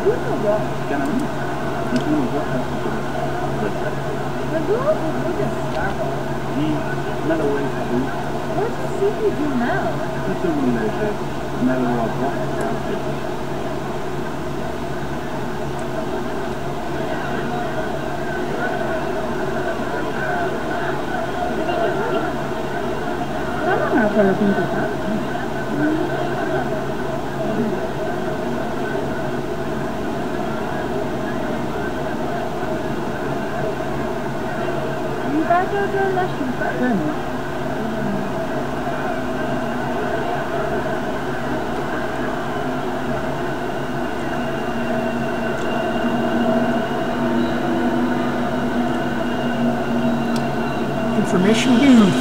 What does City do now? Kalau pintu kan? Dibaca adalah sifat benar. Information booth.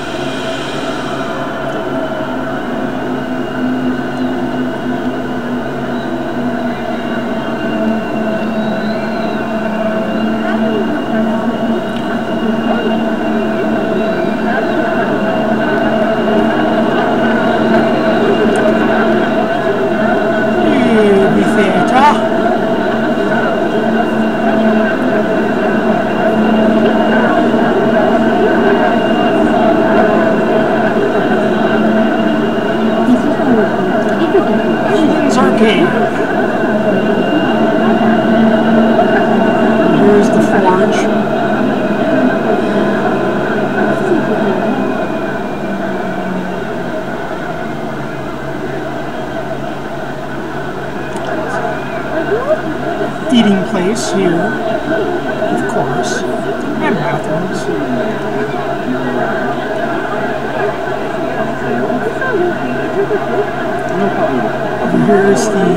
Here's the forge. Eating place here, of course, and bathrooms. Over here is the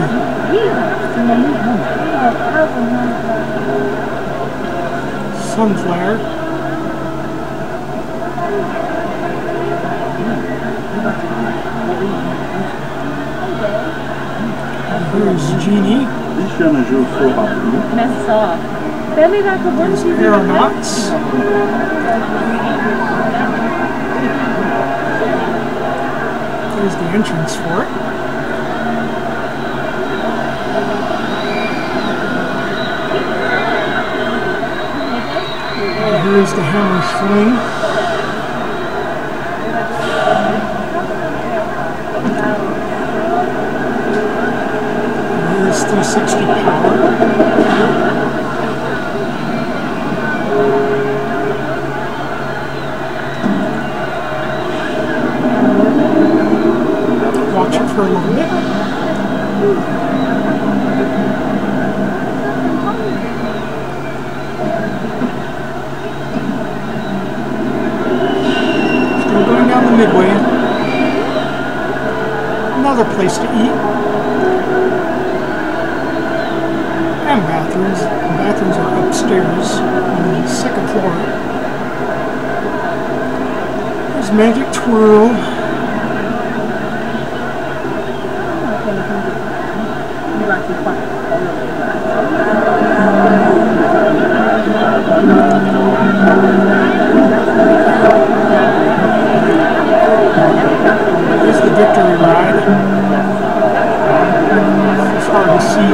sun flare. Here's Jeannie. There's aeronauts. There's the entrance for it. Here's the hammer sling. Here's 360 power. Watch it for a little bit. Still going down the midway. Another place to eat. And bathrooms. The bathrooms are upstairs on the second floor. There's Magic Twirl. Here's the victory ride. It's hard to see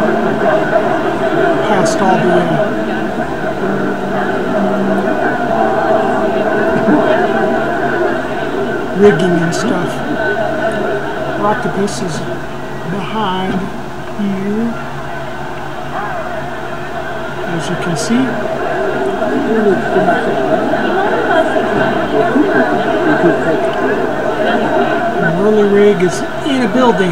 past all the rigging and stuff. Octopus is behind here, as you can see. The whirly rig is in a building.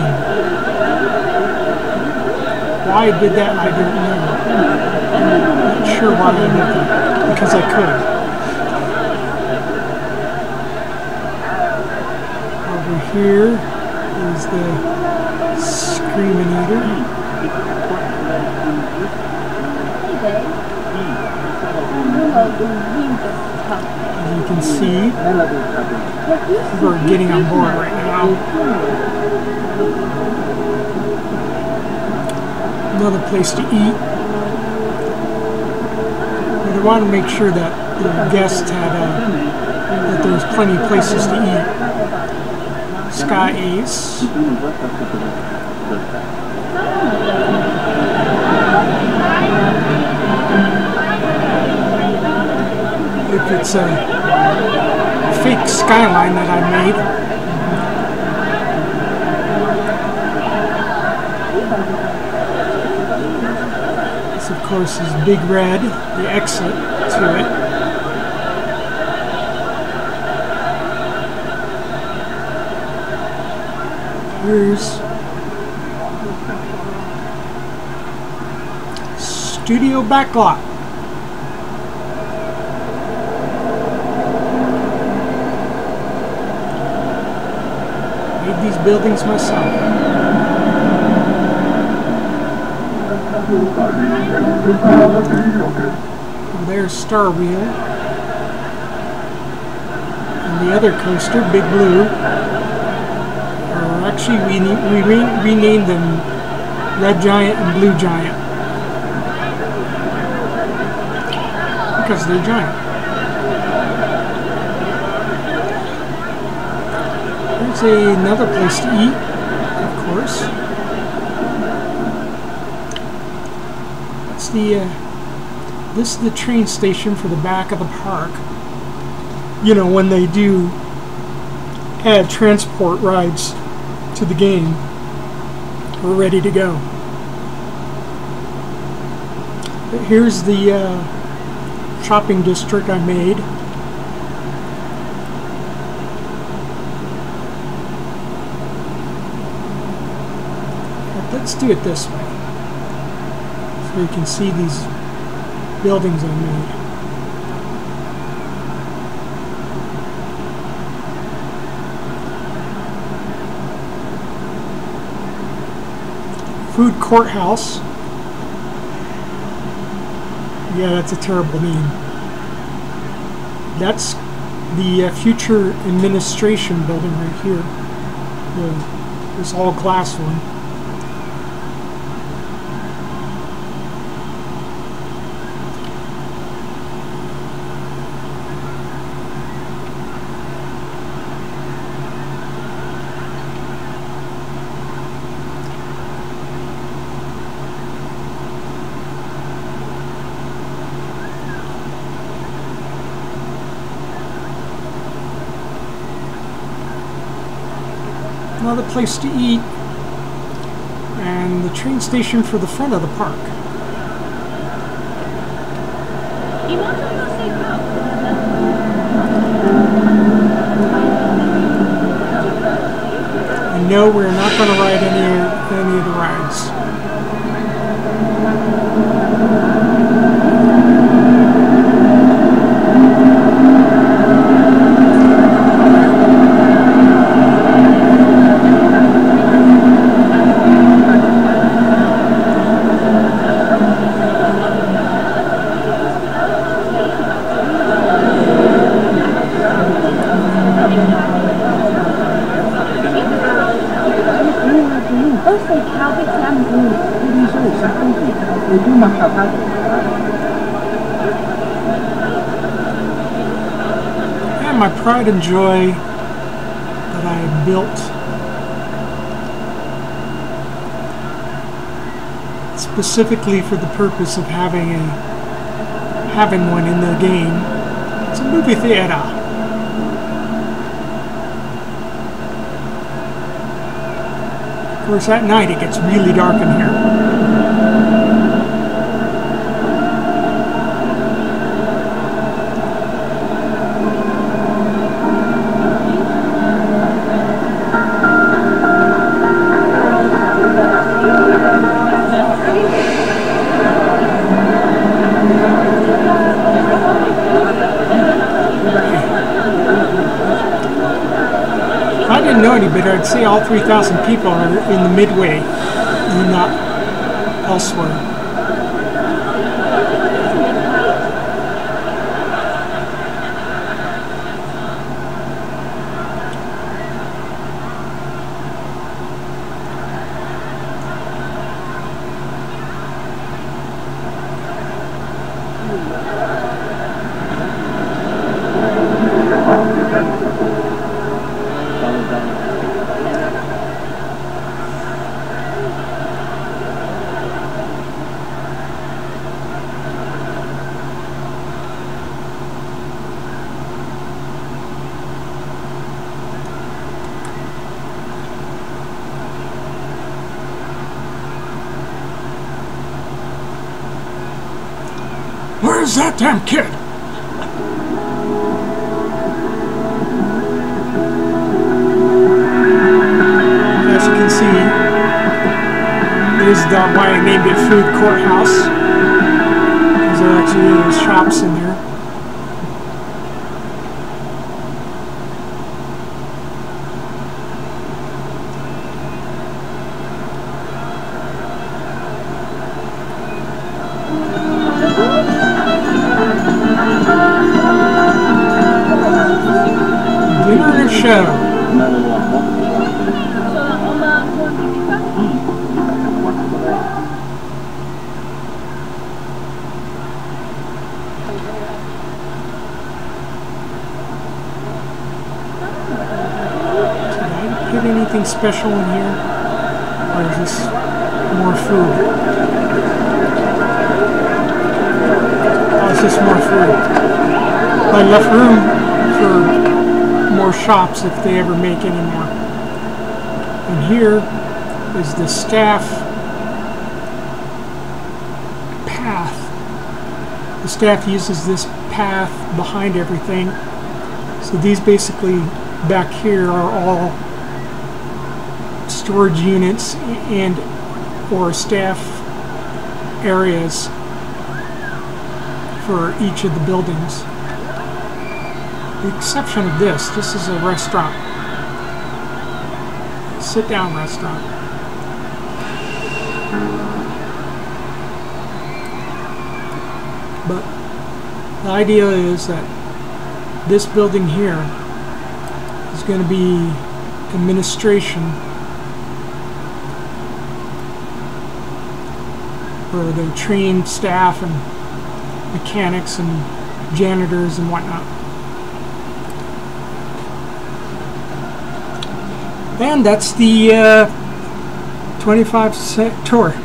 Why I did that, I don't know. I'm not sure why I did that, because I could. Over here is the Screaminator. As you can see, we're getting on board right now. Another place to eat. But I wanted to make sure that the guests had that there was plenty of places to eat. Sky Ace. It's a fake skyline that I made. This, of course, is Big Red, the exit to it. Here's Studio Backlot. Made these buildings myself. And there's Star Wheel. And the other coaster, Big Blue. Or actually, we renamed them Red Giant and Blue Giant. Because they're giant. There's another place to eat, of course. That's this is the train station for the back of the park. You know, when they do add transport rides to the game, we're ready to go. But here's the shopping district I made. But let's do it this way, so you can see these buildings I made. Food Courthouse. Yeah, that's a terrible name. That's the future administration building right here. This all glass one. Another place to eat, and the train station for the front of the park. And no, we're not going to ride any of the rides. And my pride and joy that I built specifically for the purpose of having one in the game. It's a movie theater. Of course, at night it gets really dark in here. If I didn't know any better, I'd say all 3,000 people are in the midway and not elsewhere. Where's that damn kid? As you can see, there's the why I named it Food Courthouse. Because there actually is shops in there. Dinner show. Did I put anything special in here? Or is this more food? Oh, it's just more food. I left room for more shops if they ever make any more. And here is the staff path. The staff uses this path behind everything. So these basically back here are all storage units and or staff areas for each of the buildings. The exception of this is a restaurant. Sit-down restaurant. But the idea is that this building here is going to be administration for the trained staff and mechanics and janitors and whatnot. And that's the 25-cent tour.